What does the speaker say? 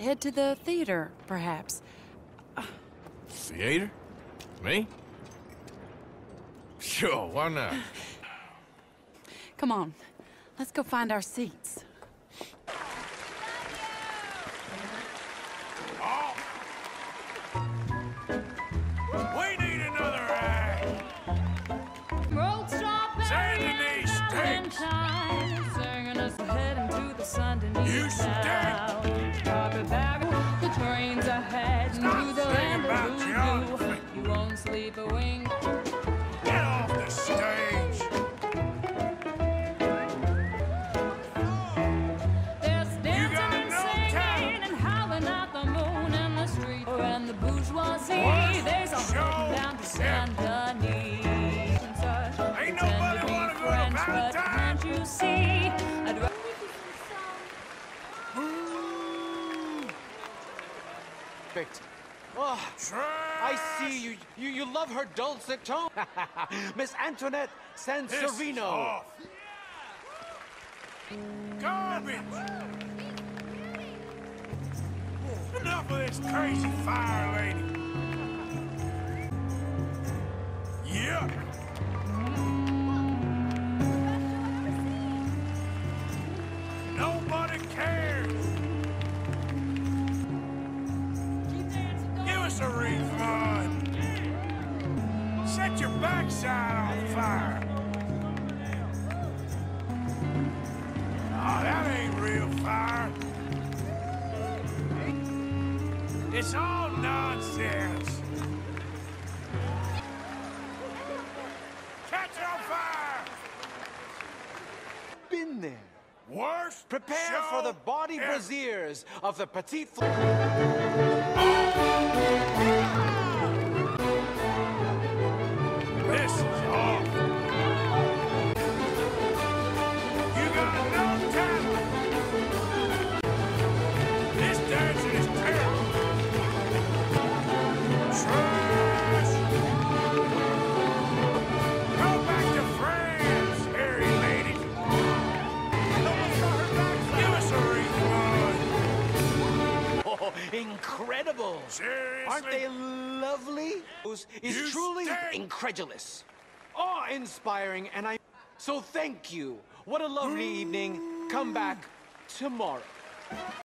head to the theater, perhaps. Theater? Me? Sure, why not? Come on, let's go find our seats. Oh. We need another act. Saint Denis stinks. You stink. The trains are heading to the land of voodoo. You won't sleep a wink. Get off the stage. There's dancing and singing and howling at the moon and the street. And the bourgeoisie, there's a holding down to Saint Denis. Ain't nobody wanna go to French, but Valentine. can't you see? I'd rather Perfect. Oh, I see you love her dulcet tone. Miss Antoinette Sansorino. Off. Garbage. Enough of this crazy fire lady. Yuck. Nobody cares. Give us a refund. Set your backside on fire. Oh, that ain't real fire. It's all nonsense. Catch it on fire! Been there. Worst Prepare show for the body ever. braziers of the Petit This is awful. You got no talent. This dancing is terrible. Trash. Go back to France, hairy lady. Give us a refund. Oh, incredible. Seriously? Aren't they lovely? Is You truly stink. incredulous. Awe-inspiring, and so thank you. What a lovely evening. Come back tomorrow.